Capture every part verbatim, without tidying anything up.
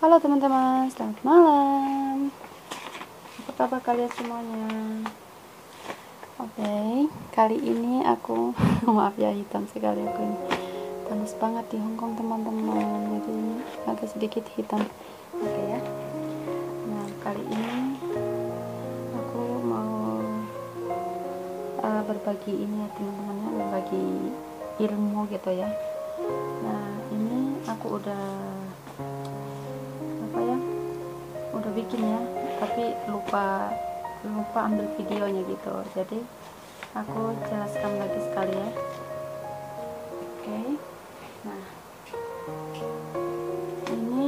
Halo teman-teman, selamat malam. Apa kabar kalian semuanya? Oke, kali ini aku maaf ya, hitam sekali aku ini. Panas banget di Hongkong teman-teman, jadi agak sedikit hitam. Oke ya. Nah, kali ini aku mau uh, berbagi ini ya teman-teman ya, berbagi ilmu gitu ya. Nah, ini aku udah apa ya? Udah bikin ya, tapi lupa lupa ambil videonya gitu, jadi aku jelaskan lagi sekali ya. Oke, nah ini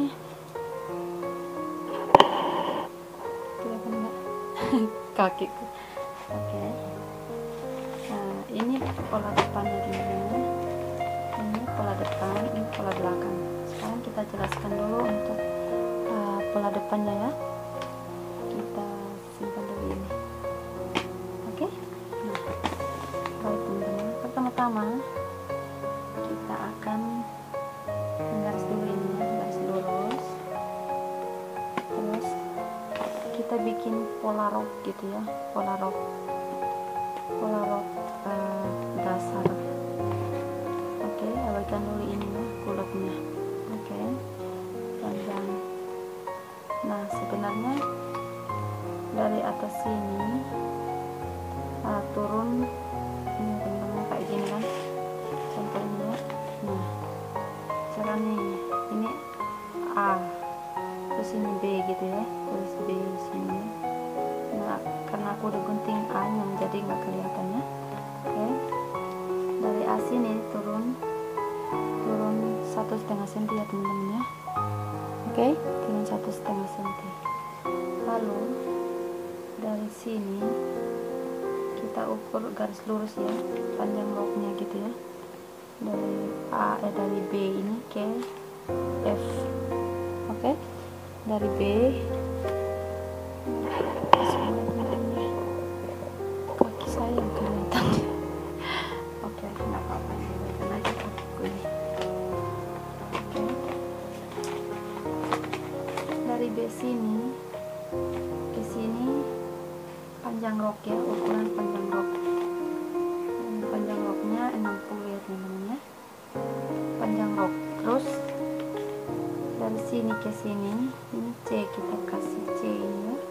kelihatan nggak kakiku? Oke, nah ini pola depannya gimana, ini pola depan, ini pola belakang. Sekarang kita jelaskan dulu untuk uh, pola depannya ya. Kita simpan dulu ini. Oke, nah baik teman-teman, pertama-tama kita akan menggaris dulu ini ya, garis lurus, terus kita bikin pola rok gitu ya, pola rok pola rok uh, dasar. Oke, abaikan dulu ini ya, kulitnya. Oke, panjang. Nah, sebenarnya dari atas sini uh, turun ini teman-teman kayak gini kan contohnya. Nah, cara nih ini A, terus ini B gitu ya, terus B sini. Nah, karena aku udah gunting A nya jadi nggak kelihatan ya. Oke, dari A sini turun turun satu setengah senti ya teman-teman ya. Oke, turun satu setengah senti. Lalu dari sini kita ukur garis lurus ya, panjang roknya gitu ya, dari A eh, dari B ini ke F. Oke, dari B kaki saya yang kelihatan. Oke, nggak apa-apa, ini aja kakiku ini. Oke, dari B sini ke sini panjang rok ya, ukuran panjang rok. Panjang roknya enam puluh ya teman-teman ya, panjang rok. Terus dari sini ke sini ini C, kita kasih C ini ya.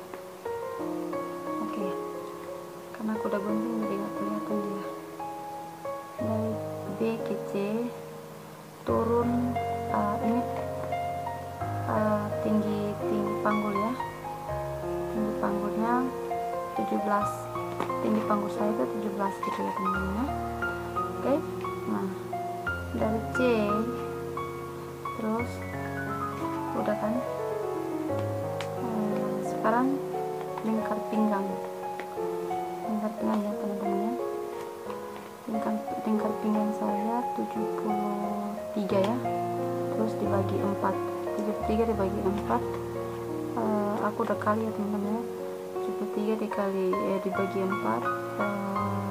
Oke, karena aku udah gunting jadi nggak kelihatan ya. Dari B ke C turun uh, ini uh, tinggi tinggi panggul ya, tinggi panggulnya tujuh belas, tinggi panggul saya itu tujuh belas gitu ya teman-teman ya. Oke, nah dari C terus udah kan. Hmm, sekarang lingkar pinggang, lingkar pinggang ya teman-teman ya. Lingkar, lingkar pinggang saya tujuh puluh tiga ya, terus dibagi empat, tujuh puluh tiga dibagi empat. Uh, aku udah kali ya teman-teman ya, tujuh puluh tiga dikali eh, dibagi empat, uh,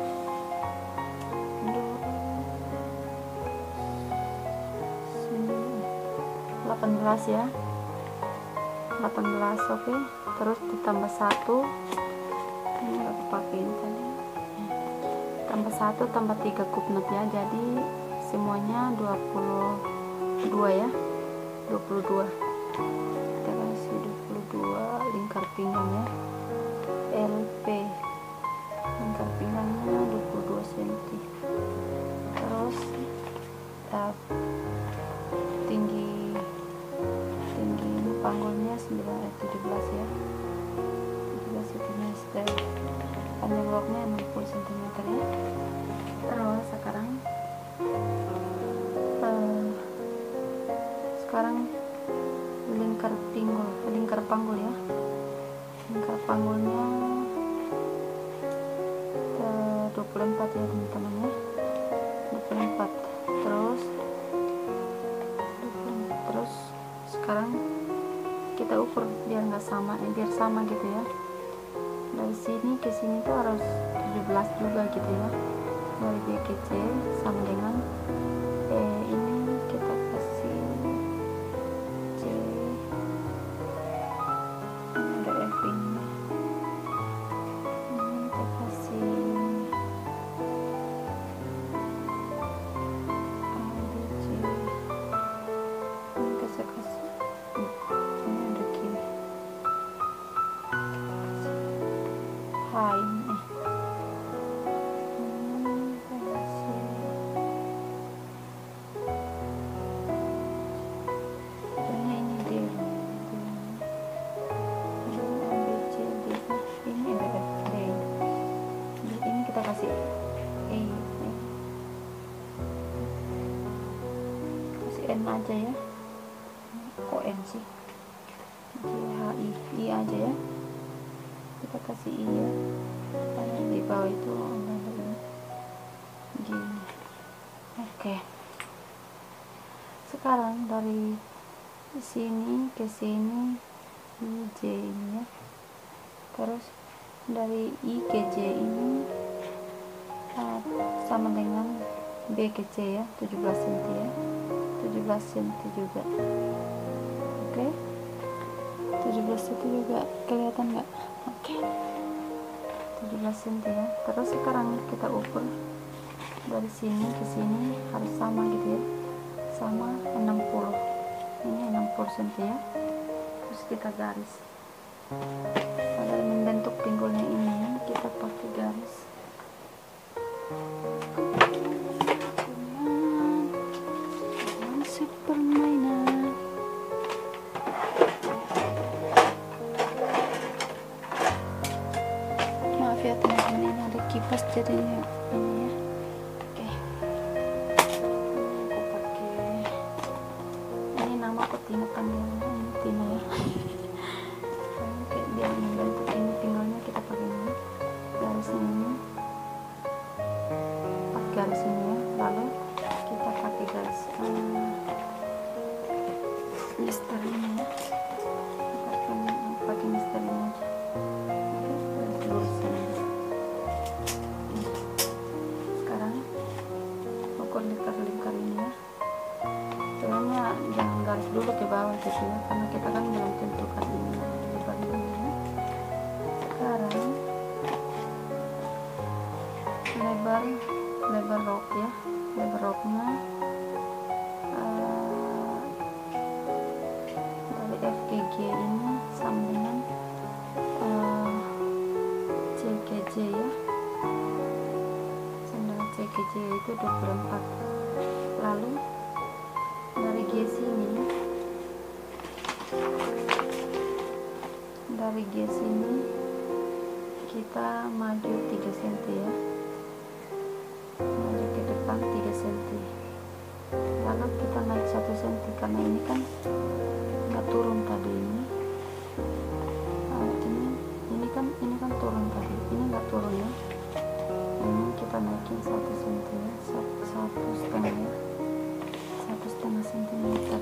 delapan belas ya, delapan belas. Oke, terus ditambah satu, ini nggak kepake ini tadi, tambah satu tambah tiga kupnut ya, jadi semuanya dua puluh dua ya, dua puluh dua. Kita kasih dua puluh dua lingkar pinggang ya, L P, lingkar pinggangnya dua puluh dua senti. Terus uh, tinggi tinggi panggulnya sembilan eh, tujuh belas ya, tujuh belas sentimeter. Panjang roknya enam puluh sentimeter ya. Terus sekarang uh, sekarang lingkar pinggul, lingkar panggul ya, lingkar panggulnya uh, dua puluh empat ya teman-teman ya, dua puluh empat. Terus terus sekarang kita ukur biar nggak sama, eh, biar sama gitu ya. Dari sini ke sini tuh harus tujuh belas juga gitu ya. Dari B ke C sama dengan eh ini kita kasih C ini eh. hmm, Contohnya ini D, A B C D, ini ada F D, ini kita kasih E, E. kasih N aja ya, kok N sih, G H I I aja ya, kita kasih I ya, karena di bawah itu ada gini. Oke, sekarang dari sini ke sini I J ini ya, terus dari I ke J ini uh, sama dengan B ke C ya, tujuh belas sentimeter ya, tujuh belas sentimeter juga. Oke, tujuh belas sentimeter juga, kelihatan nggak? Oke, tujuh belas sentimeter ya. Terus sekarang kita ukur dari sini ke sini harus sama gitu ya, sama enam puluh, ini enam puluh sentimeter ya. Terus kita garis, pada membentuk pinggulnya ini kita pakai garis. Konsep permainan. Maaf ya teman-teman, ini ada kipas jadinya ini ya. Oke, aku pakai ini, nama aku Tina panggilnya, ini Tina ya. Oke, biar membentuk ini pinggulnya kita pakai ini garisnya ini, empat garis ini ya. Lalu kita pakai garis um, mister ini ya, kita pakai mister ini aja. Oke, lurus ini. Sekarang ukur lingkar-lingkar ini ya, sebenarnya jangan garis dulu ke bawah gitu ya, karena kita kan belum tentukan ini lebarnya ya. Sekarang lebar lebar rok ya, lebar roknya uh, dari F ke G ini sama dengan uh, C ke J ya, sama dengan C ke J itu dua puluh empat. Lalu dari G sini, dari G sini kita maju tiga sentimeter ya, maju ke depan tiga sentimeter, lalu kita naik satu sentimeter karena ini kan nggak turun tadi ini. Nah, ini ini kan ini kan turun tadi, ini nggak turun ya, ini kita naikin satu sentimeter ya, satu, satu setengah ya, satu setengah sentimeter,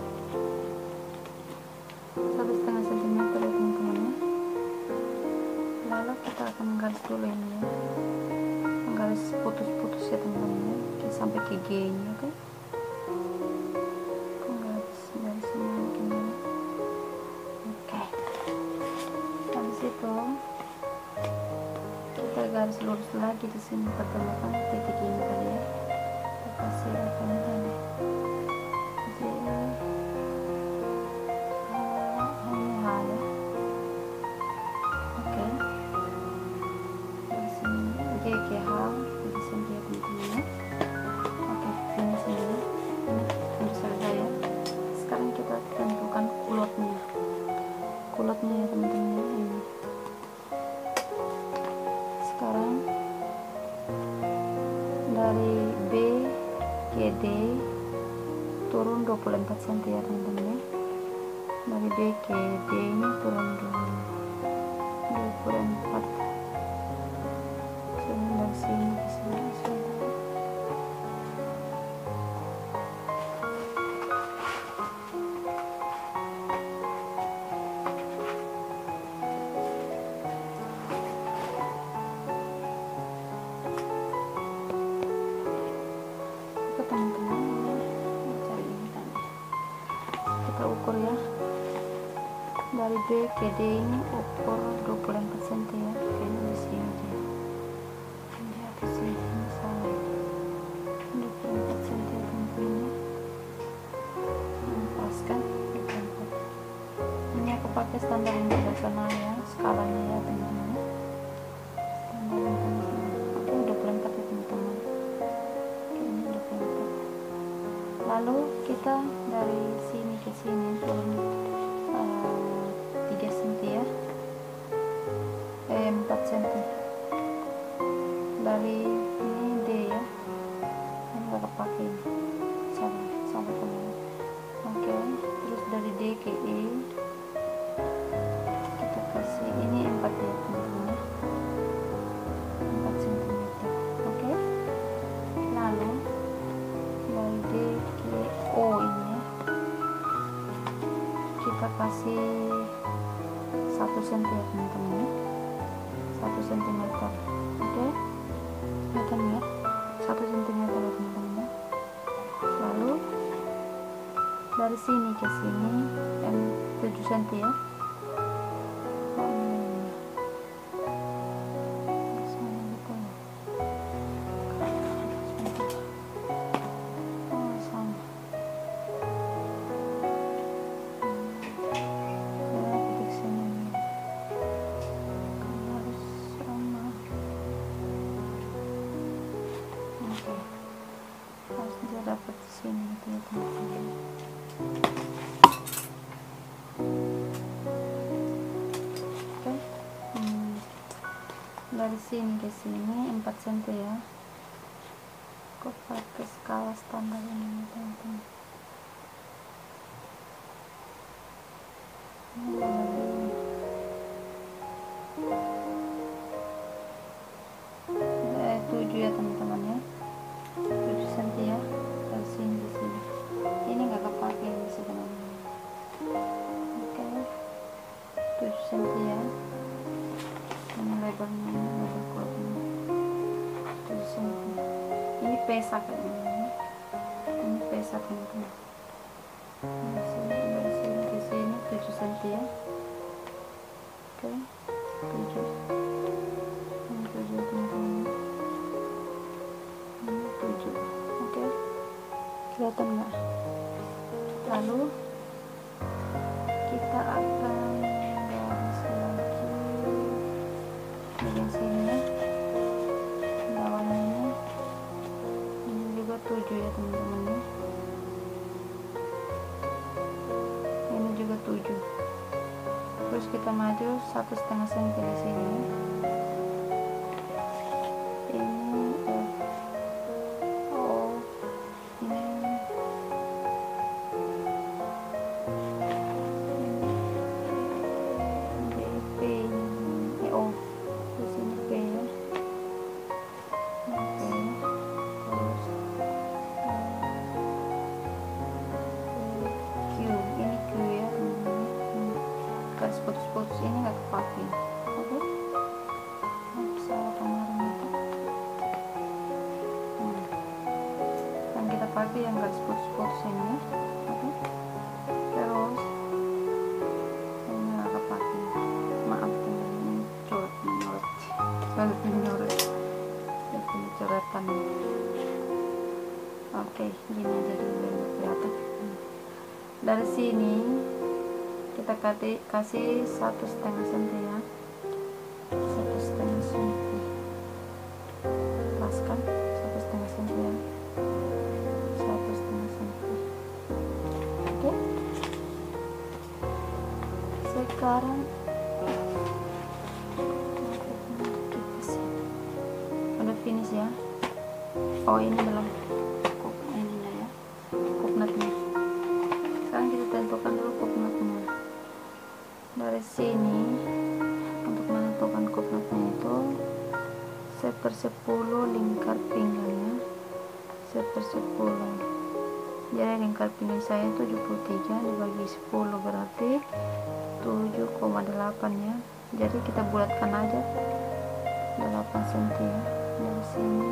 satu setengah sentimeter ya teman-teman ya. Lalu kita akan menggaris dulu ini ya, menggaris putus-putus ya teman-teman ya, sampai ke G ini. Oke, menggaris dari sini ke sini. Oke, habis itu kita garis lurus lagi di sini, pertemukan titik ini tadi ya, kita kasih apa ini tadi J ini H ya. Oke, dari sini G ke H di sini ya teman-teman ya. Oke, ini sini ini sudah selesai ya. Sekarang kita tentukan kulotnya, kulotnya ya teman-teman ya, ini. Sekarang dari B ke D turun dua puluh empat sentimeter ya teman-teman ya. Dari B ke D ini turun dua puluh empat. Sini dari sini ke sini sebentar. Oke teman-teman, ini cari ini tadi. Kita ukur ya. Dari B ke D ini ukur dua puluh empat sentimeter ya. Oke, ini di sini aja. Ini di sini misalnya dua puluh empat sentimeter teman-teman ya. Lepaskan dua puluh empat. Ini aku pakai standar internasional ya, skalanya ya teman-teman. kita dari sini ke sini turun uh, tiga senti ya, eh empat senti. Dari ini D ya, ini gak kepake, salah salah teman. Oke, terus dari D ke E kita kasih ini empat ya teman-teman ya, empat sentimeter. Oke, lalu dari D ke O ini ya, kita kasih satu senti ya teman-teman, satu sentimeter. Oke, kelihatan ya, satu sentimeter ya teman-teman. Lalu dari sini ke sini M tujuh senti ya. Dapat di sini gitu ya teman-teman. Oke, hmm. dari sini ke sini empat senti ya. Aku pakai skala standar ini teman-teman. Eh, tujuh ya teman-teman ya, tujuh senti ya. Dari sini ke sini ini nggak kepake sebenarnya. Oke, tujuh senti ya. Ini lebarnya, lebar kulitnya tujuh senti. Ini pesa kayaknya, ini pesa teman-teman. Dari sini, dari sini ke sini tujuh senti ya. Oke, tujuh, ini tujuh teman-teman, ini tujuh. Oke, kelihatan nggak? Lalu kita akan garis lagi bagian sini ya, bawahnya ini juga tujuh ya teman-teman ya. Ini juga tujuh. Terus kita maju satu setengah senti di sini. Ini F, O, ini B, P, ini O, di sini P ya. Oke, terus Q, ini Q ya teman-teman. Garis putus-putus ini nggak kepake. Oke, bisa kemarin itu hmm. yang kita pakai yang garis putus-putus ini ya. Oke, terus ini nggak kepake, maaf teman-teman, coret menyorot coret menyorot ini coretan. Oke, gini aja dulu yang kelihatan. Dari sini kita kasih satu setengah senti ya, satu setengah senti, lepaskan satu setengah senti ya, satu setengah senti. Oke, sekarang udah finish ya. Oh, ini belum kok ininya ya, cognate-nya. Sekarang kita tentukan dulu cognate-nya. Dari sini untuk menentukan cognate-nya itu sepersepuluh lingkar pinggangnya, sepersepuluh. Jadi lingkar pinggang saya tujuh puluh tiga dibagi sepuluh berarti tujuh koma delapan ya. Jadi kita bulatkan aja delapan senti ya. Dari sini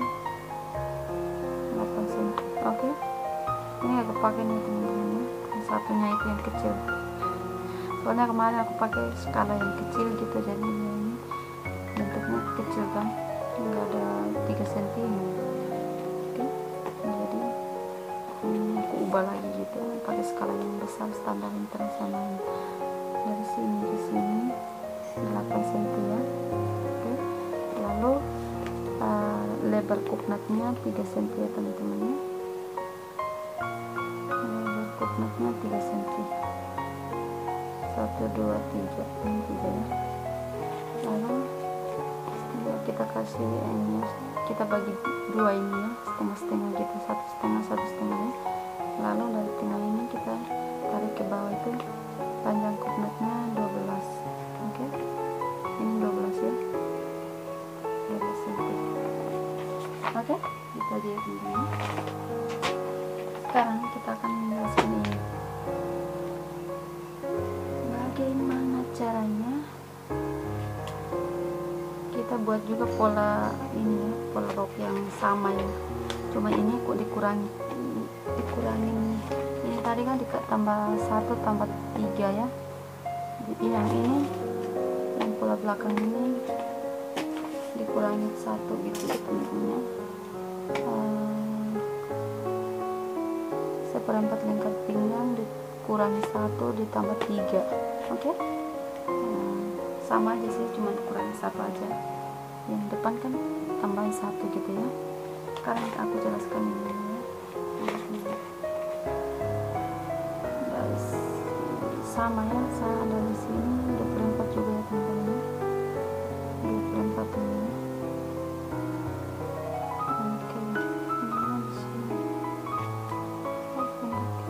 delapan senti. Oke, ini aku pakai nih teman-teman ya, yang satunya itu yang kecil. Soalnya kemarin aku pakai skala yang kecil gitu, jadi ini bentuknya kecil kan, nggak ada tiga senti ini. Oke, jadi ini aku ubah lagi gitu, pakai skala yang besar standar internasional. Dari sini ke sini delapan senti ya. Oke, lalu uh, lebar cognate-nya tiga senti ya teman-teman ya. kupnatnya tiga senti, satu dua tiga, ini tiga ya. Lalu ya, kita kasih ini, kita bagi dua ini ya, setengah-setengah gitu, satu setengah satu setengah ya. Lalu dari tengah ini kita tarik ke bawah, itu panjang kupnatnya dua belas. Oke, ini dua belas ya, dua belas senti. Oke, itu aja ya teman-teman. Sekarang kita akan menjelaskan ini bagaimana caranya kita buat juga pola ini ya, pola rok yang sama ya, cuma ini kok dikurangi dikurangin ini tadi kan ditambah satu tambah tiga ya. Jadi yang ini, yang pola belakang ini dikurangi satu gitu teman-teman ya. Hmm, seperempat lingkar pinggang dikurangi satu ditambah tiga. Oke, okay? Hmm, sama aja sih, cuma dikurangi satu aja. Yang depan kan tambahin satu gitu ya. Sekarang aku jelaskan ini ya. Dari sama ya, saya dari sini dua puluh empat juga ya teman-teman, dua puluh empat ini. Oke, ini di sini. Oke,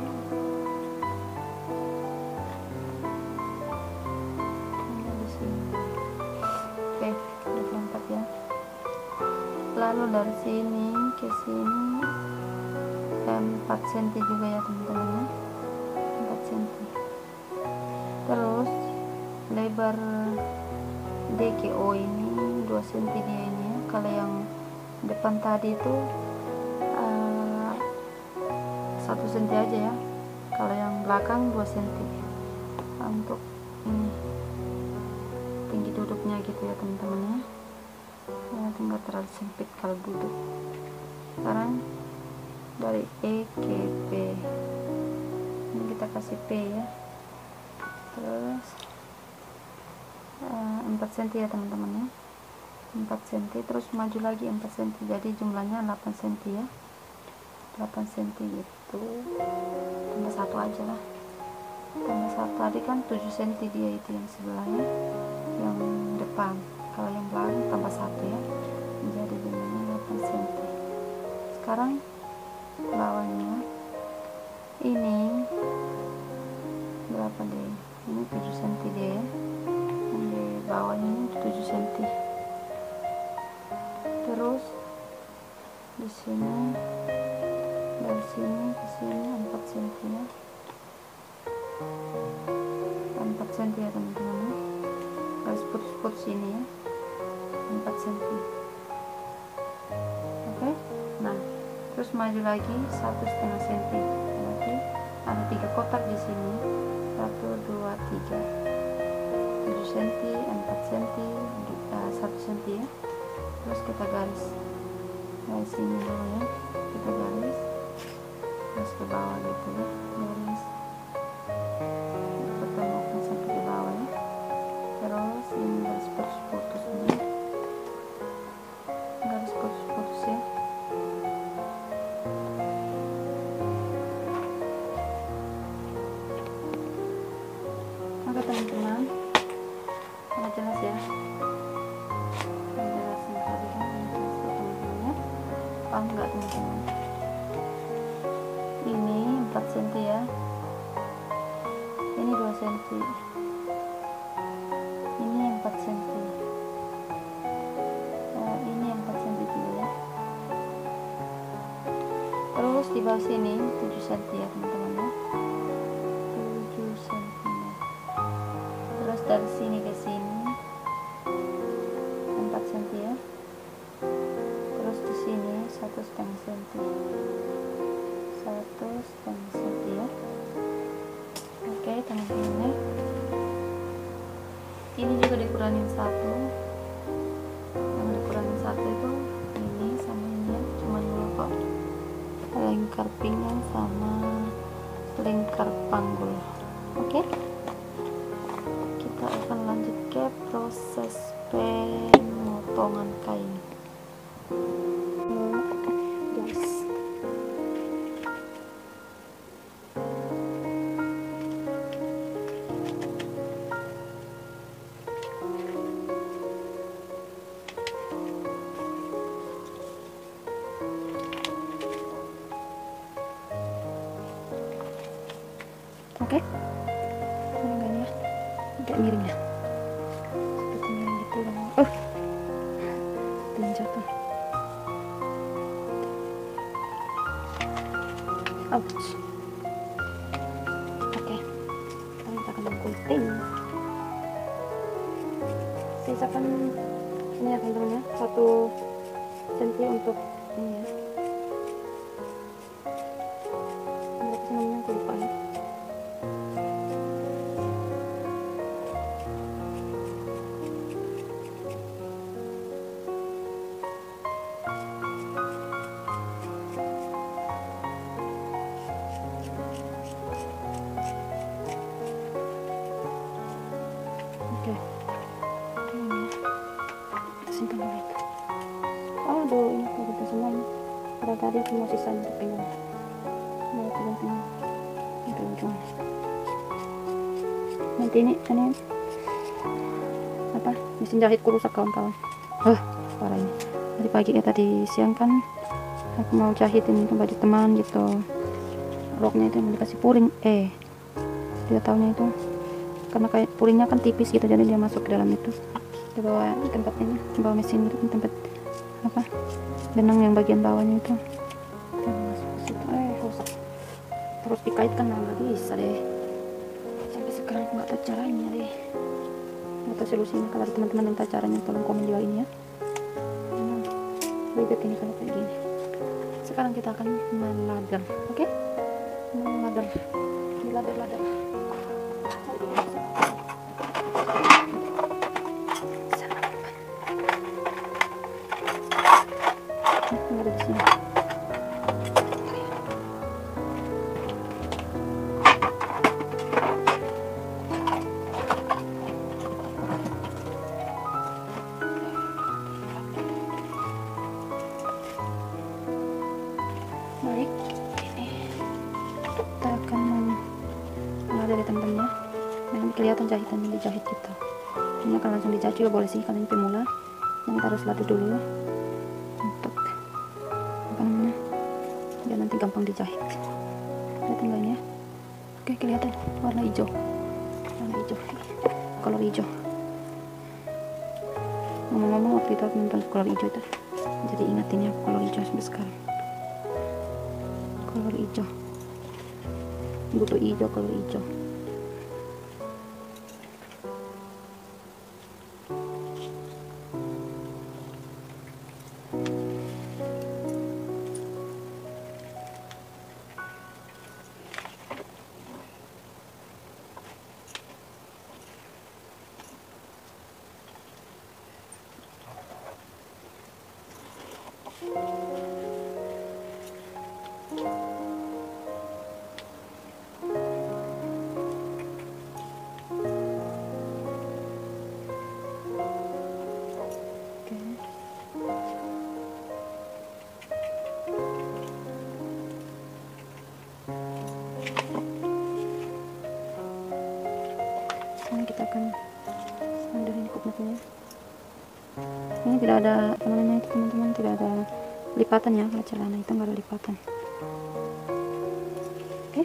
ini di sini. Oke, dua puluh empat ya. Lalu dari sini ke sini empat senti juga ya teman-teman ya, empat senti. Terus lebar D K O ini dua senti dia ini ya. Kalau yang depan tadi itu uh, satu senti aja ya, kalau yang belakang dua senti. Untuk ini tinggi duduknya gitu ya teman-teman ya, ya tinggal terlalu sempit kalau duduk. Sekarang dari E ke P ini kita kasih P ya, terus uh, empat senti ya teman-teman ya, empat senti. Terus maju lagi empat senti, jadi jumlahnya delapan senti ya, delapan senti itu tambah satu aja lah, tambah satu. Tadi kan tujuh senti dia itu yang sebelahnya, yang depan. Kalau yang belakang tambah satu ya, jadi jumlahnya delapan senti. Sekarang bawahnya ini berapa deh, ini tujuh senti dia ya, yang di bawahnya ini tujuh senti. Terus di sini dari sini ke sini empat senti ya, empat senti ya teman-teman ya. Garis putus-putus ini ya, empat senti. Oke, nah terus maju lagi satu setengah senti, berarti ada tiga kotak di sini, satu dua tiga, tujuh senti, empat senti, satu senti ya. Terus kita garis dari sini dulu ya, kita garis terus ke bawah gitu ya, garis pertemukan sampai ke bawah ya. Terus ini garis putus-putus ini, garis putus-putus ya. Oke teman-teman, sudah jelas ya, penjelasan tadi kan jelas teman-teman ya, paham nggak teman-teman? Ini empat senti ya, ini dua senti, ini empat senti, nah, ini empat senti juga ya. Terus di bawah sini tujuh senti ya teman-teman ya, tujuh senti. Terus dari sini ke sini empat senti ya. Terus di sini satu setengah senti, satu setengah senti ya. Oke teman-teman ya, ini juga dikurangin satu, yang dikurangin satu itu ini sama ini ya, cuma dua kok, lingkar pinggang sama lingkar panggul. Oke, kita akan lanjut ke proses pemotongan kain. Yes. Oke, ini enggak ya, agak miring ya, seperti miring gitu. Oh, dan jatuh. Ouch. Oke, sekarang kita akan menggunting. Sisakan ini ya teman-teman ya, satu senti untuk ini ya. Berapa sih namanya, aku lupa ya. Oke, ini ya, kita simpan dulu itu. Aduh, ini udah semua ini. Pada tadi aku mau sisa untuk pinggul, mau pinggul pinggul sampai ujung. Nanti ini, ini apa? Mesin jahitku rusak kawan-kawan. Oh, parah ini. Tadi pagi ya, tadi siang kan aku mau jahitin itu baju teman gitu. Roknya itu mau dikasih puring, eh tidak tahunya itu karena kayak puringnya kan tipis gitu, jadi dia masuk ke dalam itu. Dia bawa tempat ini, bawa mesin itu tempat apa benang yang bagian bawahnya itu, dan masuk ke situ, eh rusak. Terus dikaitkan, nah nggak bisa deh. Sampai sekarang aku nggak tahu caranya deh, nggak tahu solusinya. Kalau ada teman-teman yang tahu caranya, tolong komen juga ini ya. Hmm, ribet ini kalau kayak gini. Sekarang kita akan meladar, oke? Okay? Meladar, diladar-ladar. Ada di sini. Baik, ini kita akan mengaduk ya teman-teman ya. Nah, kelihatan jahitannya dijahit gitu. Ini akan langsung dijahit juga boleh sih, kalian pemula. Yang kita harus latih dulu untuk apa namanya, biar nanti gampang dijahit. Kelihatan nggak ini ya? Oke, kelihatan warna hijau, warna hijau, kolor hijau. Ngomong-ngomong, waktu itu aku nonton kolor hijau itu, jadi ingatin ya kolor hijau sampai sekarang. Kolor hijau, butuh hijau, kolor hijau. Sekarang kita akan ambil ini kupnetnya. Ini tidak ada apa namanya itu teman-teman, tidak ada lipatan ya. Kalau celana itu nggak ada lipatan. Oke,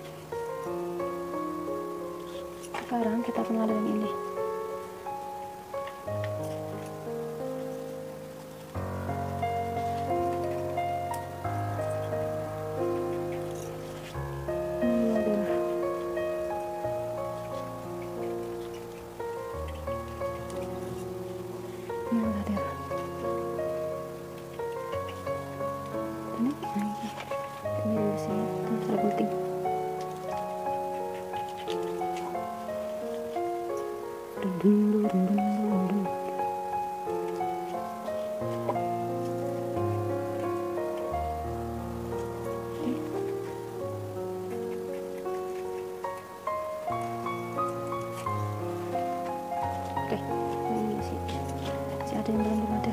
sekarang kita akan ada yang ini. Oke, ini masih, masih ada yang belum diladar.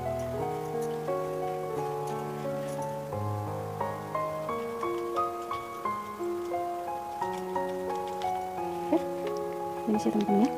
Oke, ini sih teman-teman ya.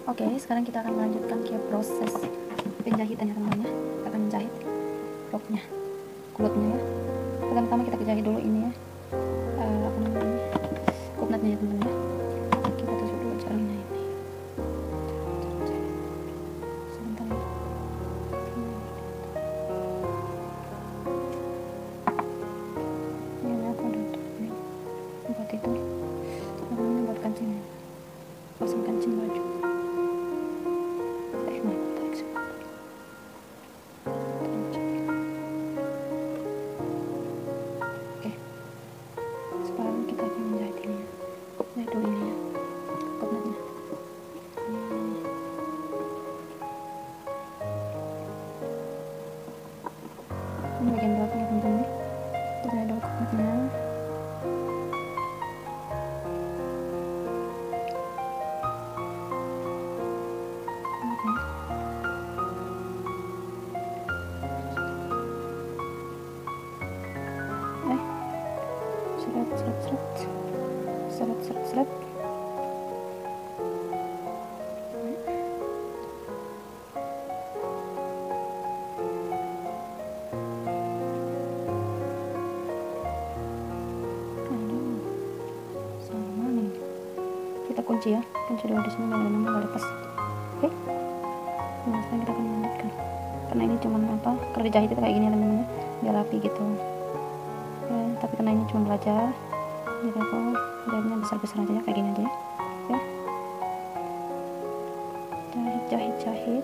Oke, sekarang kita akan melanjutkan ke proses penjahitannya teman-teman ya. Kita akan menjahit roknya, kulitnya ya. Pertama-tama kita jahit dulu ini ya, uh, apa namanya, kupnatnya ya teman-teman ya. Kita tusuk dulu jaringnya ini. Sebentar ya. Ini aku ada ini buat itu, namanya buat kancing, pasang kancing baju. Eh mana tarik sebentar. Oke, sekarang kita akan menjahit ini ya. Jahit dulu ini ya, kupnatnya. Ini bagian belakangnya teman-teman. Kita jahit dulu kupnatnya. Eh, seret seret seret seret seret seret. Kita kunci ya, kunci dulu di sini biar memang nggak lepas. Oke, nah sekarang kita akan lanjutkan karena ini cuma apa, kalau dijahit itu kayak gini ya teman-teman ya, biar rapi gitu ya. Tapi karena ini cuma belajar, jadi aku jahitnya besar-besar aja ya, kayak gini aja ya. Oke, jahit jahit jahit.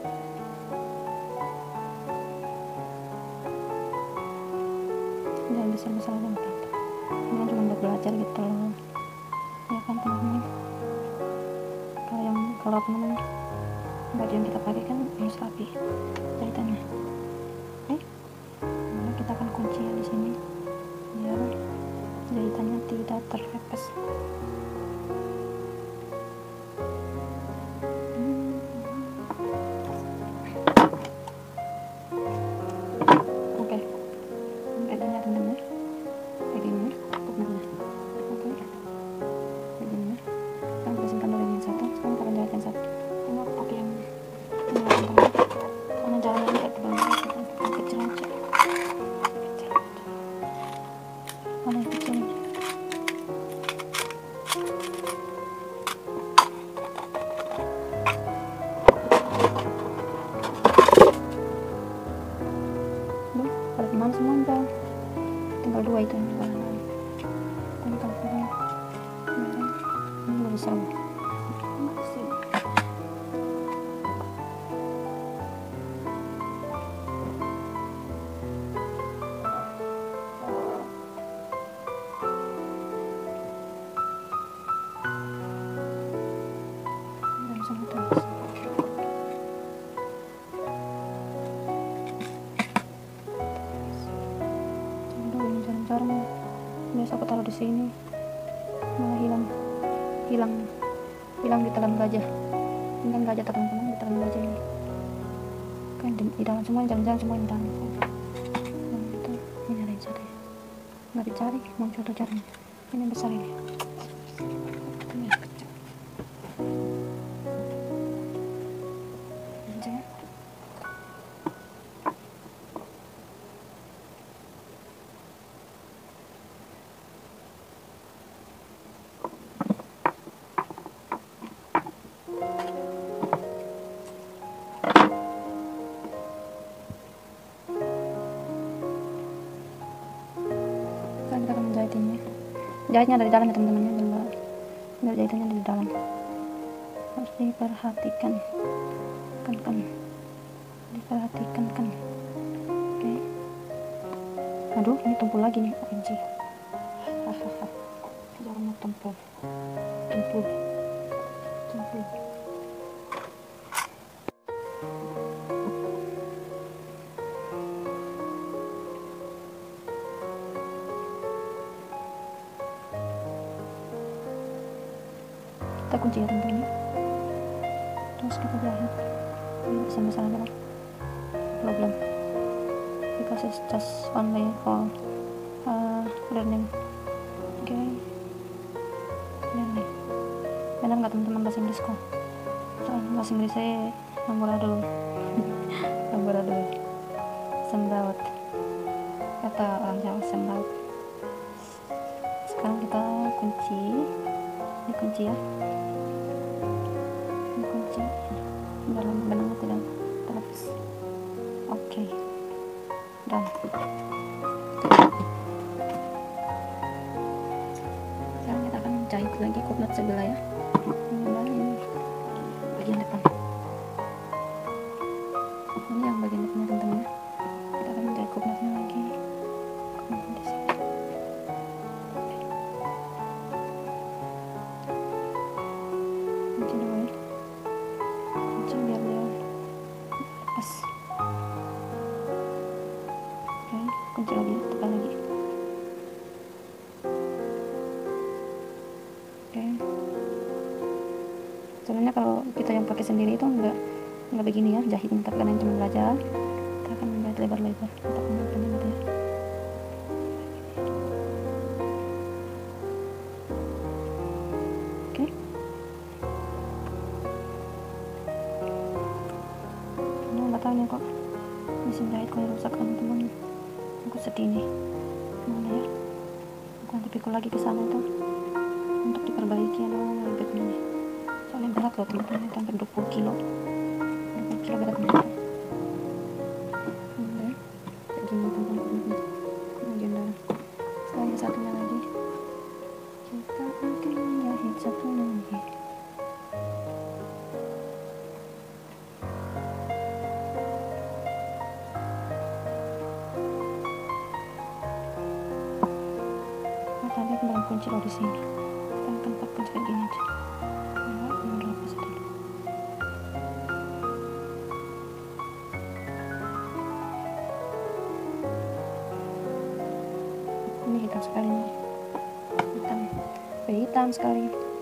Jangan besar-besar aja, nggak apa-apa, ini cuma buat belajar gitu loh ya kan teman-teman. Kalau yang kalau apa namanya, baju yang kita pakai kan harus rapi jahitannya. Oke, lalu kita akan kunci ya di sini biar jahitannya tidak terlepas. Hmm. Oke, kayak gini ya teman-teman, kayak gini ya kupnatnya. Oke, kayak gini ya. Sekarang kita simpan dulu yang satu. Sekarang kita akan jahit yang satu. Ini aku pakai yang ini ya teman-teman, karena jalannya kayak tebal banget, kita pakai kecil aja, kecil aja, mana yang kecil aja. Duh, pada teman semua udah tinggal dua itu yang jualan. Ini kalau kurang ini lebih seru. Masih. Langsung terus. Aduh, ini jarang-jarang biasa aku taruh di sini malah hilang hilang hilang di telan gajah. Ini kan gajah teman-teman, di telan gajah ini kan di, di dalam semua, jarang-jarang semua di dalam. Nah, itu ini ada yang satu ya, nggak dicari, mau contoh caranya. Ini yang besar ini. Ini yang kecil. Ini aja ya. Sekarang kita akan menjahit ini ya. Jahitnya dari dalam ya teman-teman ya, biar biar jahitannya dari dalam. Harus diperhatikan kan kan diperhatikan kan. Oke, aduh ini tumpul lagi nih, O M G. Hahaha, jangan mau tumpul tumpul tumpul. Kita kunci ya teman-teman, terus kita jahit ini besar-besar aja lah, problem because it's just only for uh, learning. Oke, okay. Learning benar nggak teman-teman bahasa Inggrisku? bahasa Inggrisnya amburadul. Amburadul, sembraut, kata orang Jawa, sembraut. Sekarang kita kunci, ini kunci ya, ini kunci dalam benangnya tidak terlepas. Oke, dan sekarang kita akan jahit lagi kupnat sebelah ya. Ini bagian depan, ini yang bagian depannya teman-teman ya. Kita akan menjahit kupnatnya lagi. Kupnatnya di sini. Kunci dulu ya, kunci biar dia lepas. Oke, kunci lagi, tekan lagi. Oke, sebenarnya kalau kita yang pakai sendiri itu enggak enggak begini ya jahitnya, tapi karena cuma belajar kita akan menjahit lebar-lebar untuk menggunakan gitu ya. Oke, ini batangnya kok mesin jahitku yang rusak teman-teman, aku sedih nih. Mana ya, aku nanti pikul lagi ke sana itu untuk diperbaiki. Aduh, ribet ini soalnya berat loh teman-teman, itu hampir dua puluh kilo, dua puluh kilo beratnya. Oke, kayak gini teman-teman, bagian dalam. Sekarang yang satunya lagi kita akan menjahit satu lagi. Oh, tadi aku belum kunci loh di sini. Kita akan pakai kunci kayak gini aja. Nah, ini lepas dulu. Ini hitam sekali nih, hitam, hitam sekali.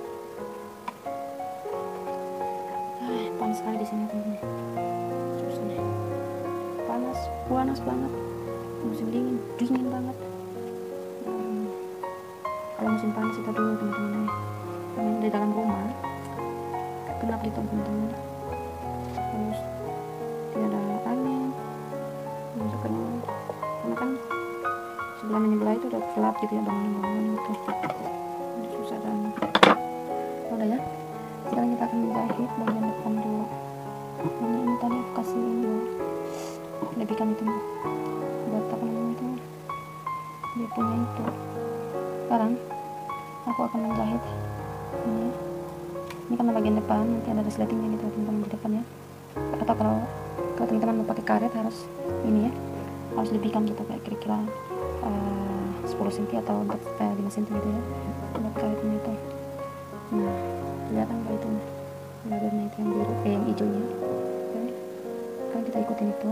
Ah, panas sekali di sini teman-teman. Susah nih, panas, panas banget. Musim dingin, dingin banget. Hmm, kalau musim panas itu dulu teman-teman, karena di dalam rumah gelap gitu teman-teman, terus tidak ada angin, masukkan karena kan sebelah menyebelah itu udah gelap gitu ya, bangunan-bangunan gitu, ini susah banget. Udah ya, sekarang kita akan menjahit bagian depan dulu. Karena ini tadi aku kasih ini lebihkan itu buat apa namanya itu, dia punya itu. Sekarang aku akan menjahit ini, ini karena bagian depan nanti ada resletingnya gitu teman-teman di depan ya. Atau kalau kalau teman-teman mau pakai karet harus ini ya, harus lebihkan gitu kayak kira-kira uh, sepuluh sentimeter atau untuk uh, lima sentimeter gitu ya buat karetnya itu. Nah, kelihatan nggak itu labelnya itu yang biru, eh yang hijaunya. Oke, sekarang kita ikutin itu.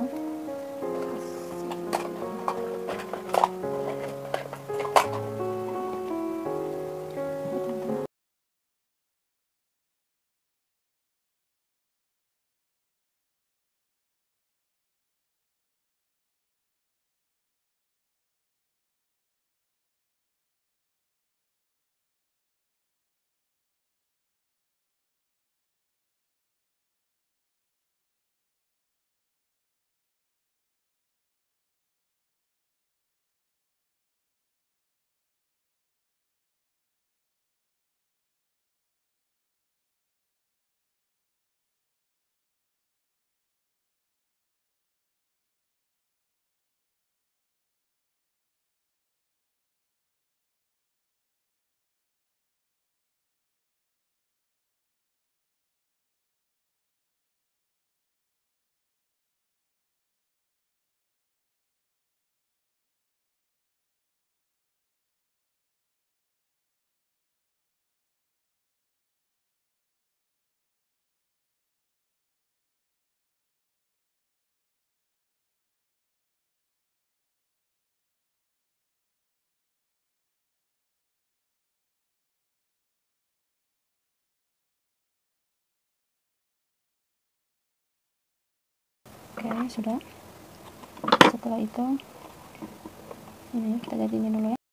Oke, sudah. Setelah itu ini kita jadinya dulu ya.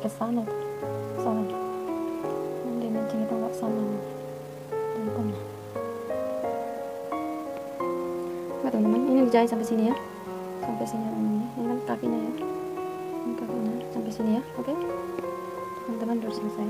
ke sana tuh, sana di mancing itu nggak sama teman-teman. Nah teman-teman, ini dijahit sampai sini ya, sampai sini ini, ini kan kakinya ya, ini kakinya sampai sini ya. Oke teman-teman, udah selesai.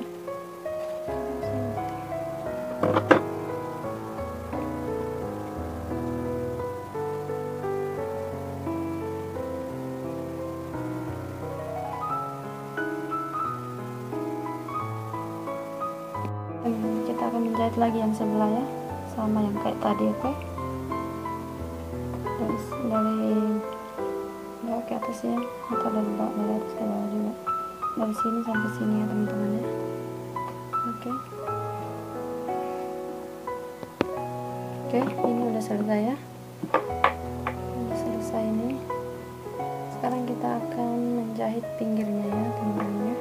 Kita akan menjahit lagi yang sebelah ya, sama yang kayak tadi. Oke, dari dari bawah ke atas ya, atau dari bawah dari atas ke bawah juga, dari sini sampai sini ya teman-teman ya. Oke oke ini udah selesai ya, udah selesai ini. Sekarang kita akan menjahit pinggirnya ya teman-teman ya.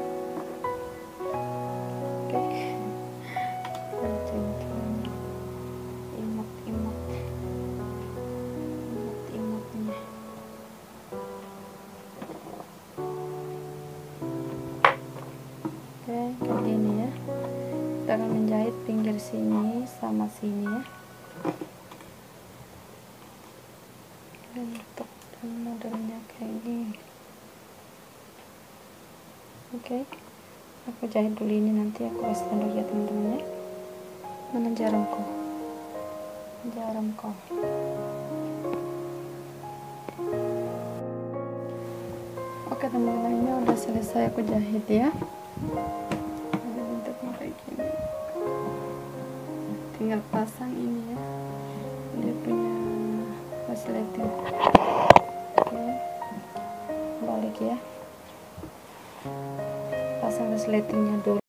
Oke, imut-imut imut-imutnya. Oke, kayak gini ya. Kita akan menjahit pinggir sini sama sini ya. Untuk modelnya kayak gini. Oke, aku jahit dulu ini, nanti aku kasih tanda ya teman-teman ya. Mana jaramku? Jaramku. Oke teman-teman, ini udah selesai aku jahit ya. Ada bentuknya kayak gini. Tinggal pasang ini ya, dia punya resleting. Oke, balik ya, pasang resletingnya dulu.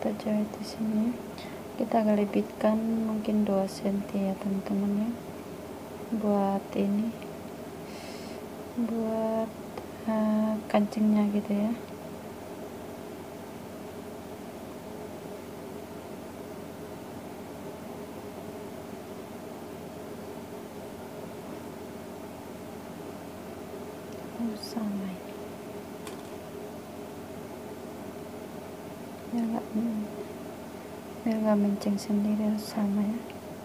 kita jahit di sini. Kita gelibitkan mungkin dua senti ya teman-teman ya, buat ini, buat uh, kancingnya gitu ya. Oh, sama ini biar nggak biar nggak menceng sendiri, harus sama ya.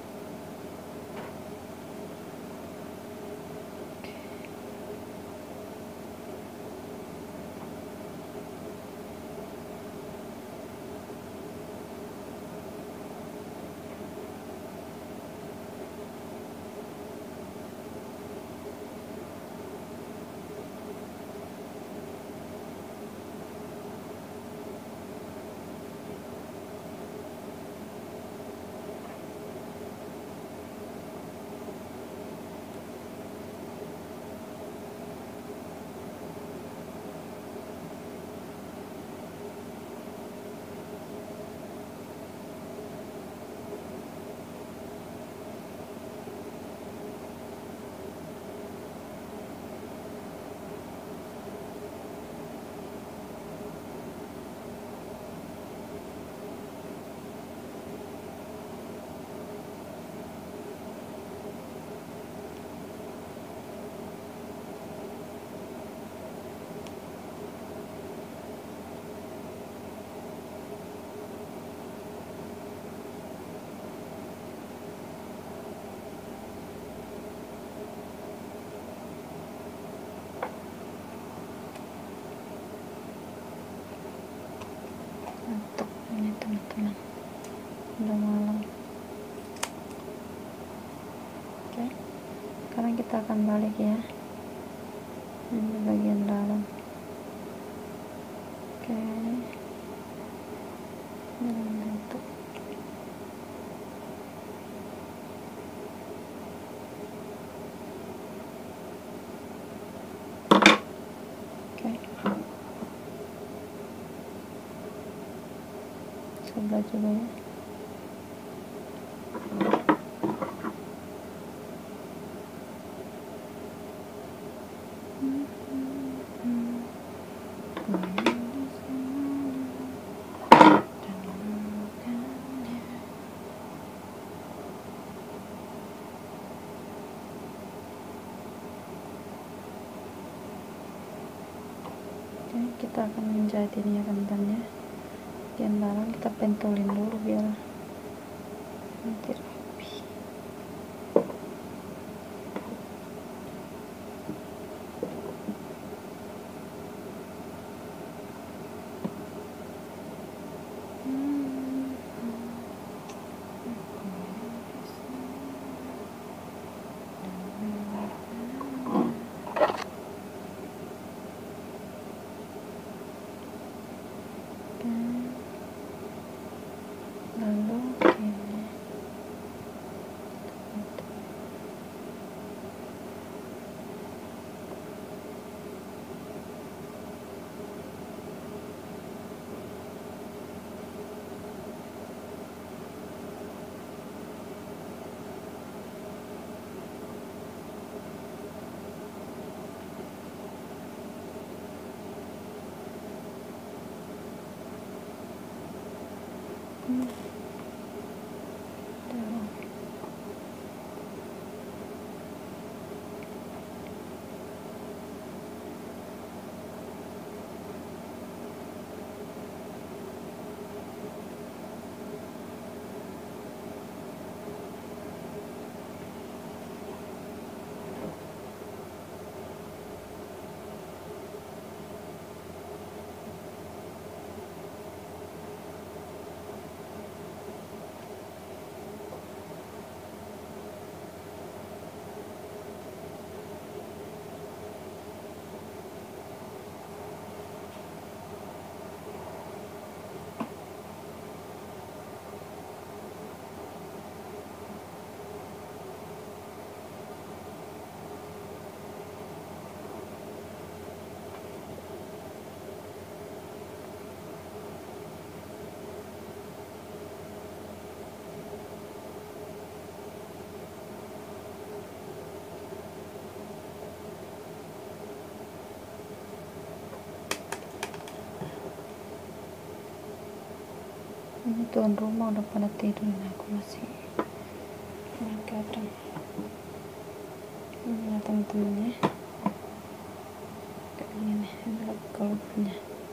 Untuk ini teman-teman, udah malam. Oke, sekarang kita akan balik ya, ini bagian dalam. Oke, dalam bentuk oke, sebelah juga ya. Kita akan menjahit ini ya teman-teman ya, bagian dalam kita pentulin dulu biar nanti rapi. Lalu ini hmm. tuan rumah udah pada tidur, aku masih kadang ini ya teman-teman ya, kayak gini ini kulitnya.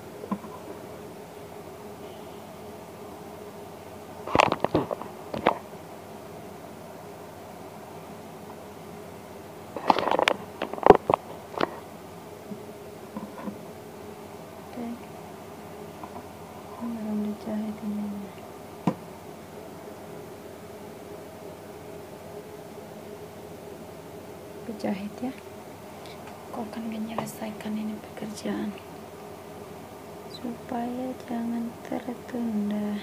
Oke, ini akan dijahit ini. Jahit ya, aku akan menyelesaikan ini pekerjaan supaya jangan tertunda.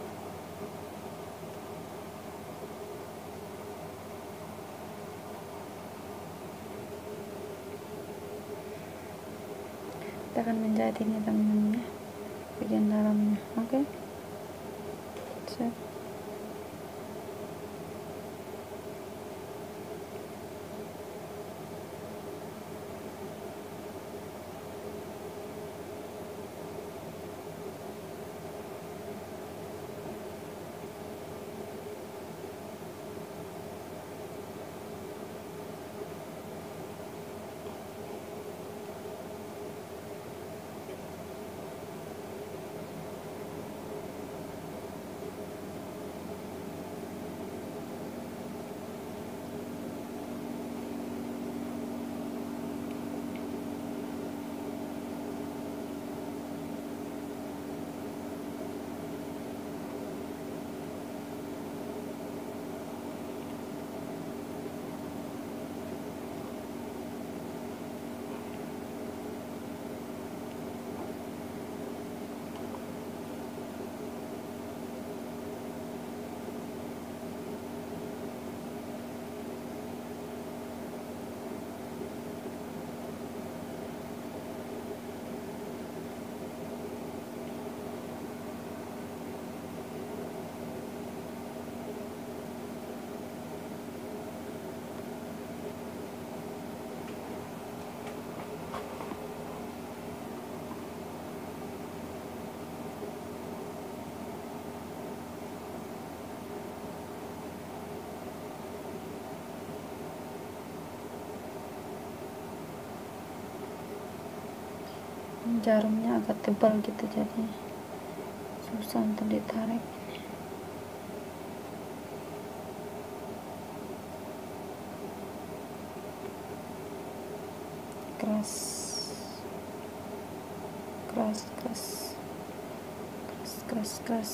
Kita akan menjahit ini teman-teman ya, bagian dalamnya. Oke, okay? Jarumnya agak tebal gitu, jadi susah untuk ditarik. Keras keras keras keras keras keras.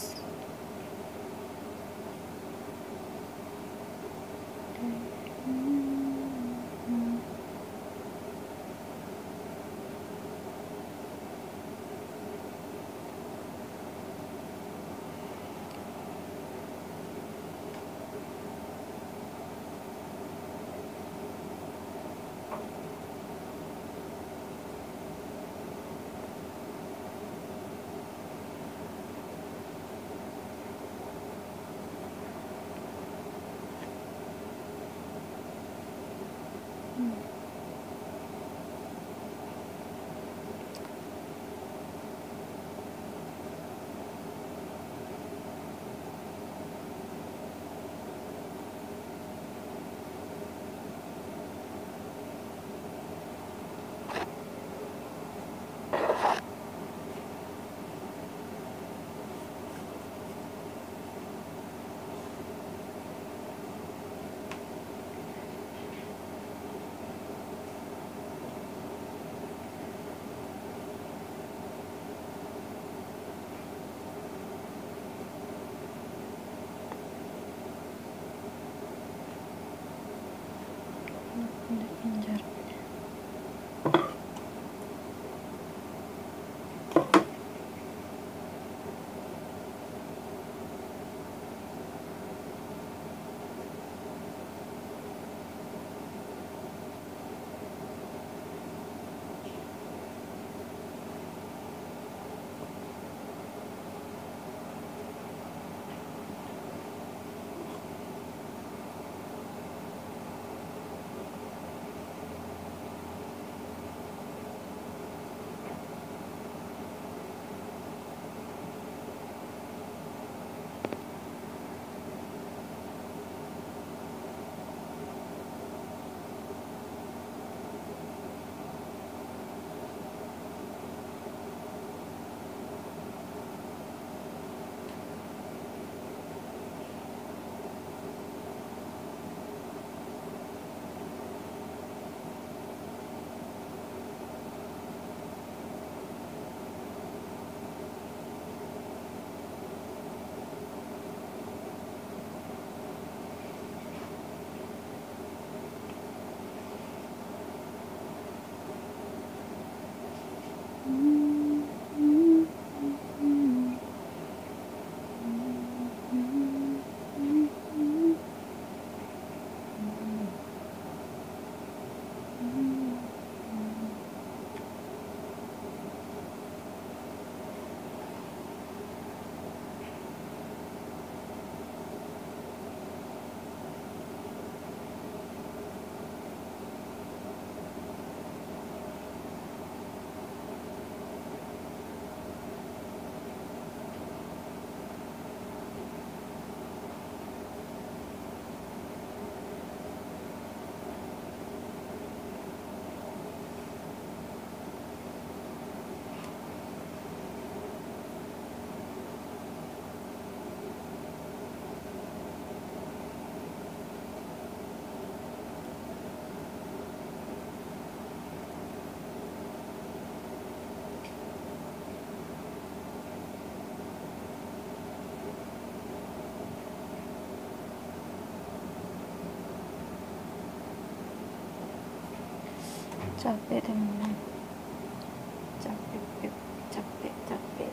Capek teman-teman, capek capek capek.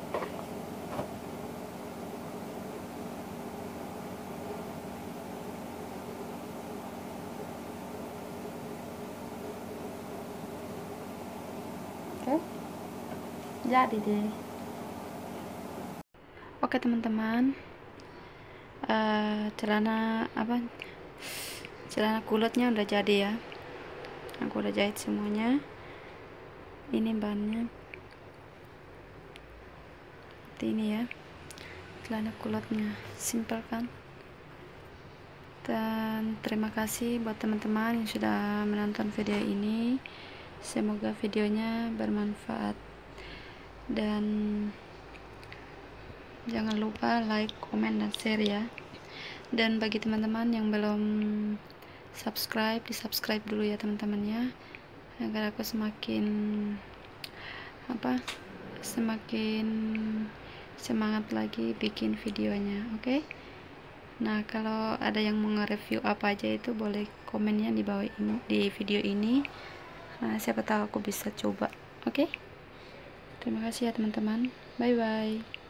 Oke, jadi deh. Oke teman-teman, uh, celana apa celana kulitnya udah jadi ya, aku udah jahit semuanya. Ini bahannya seperti ini ya, celana kulitnya simple kan. Dan terima kasih buat teman-teman yang sudah menonton video ini, semoga videonya bermanfaat, dan jangan lupa like, komen, dan share ya. Dan bagi teman-teman yang belum subscribe, di subscribe dulu ya teman-teman ya, agar aku semakin apa semakin semangat lagi bikin videonya. Oke okay? Nah, kalau ada yang mau nge-review apa aja itu boleh komennya di bawah ini, di video ini. Nah, siapa tahu aku bisa coba. Oke okay? Terima kasih ya teman-teman, bye bye.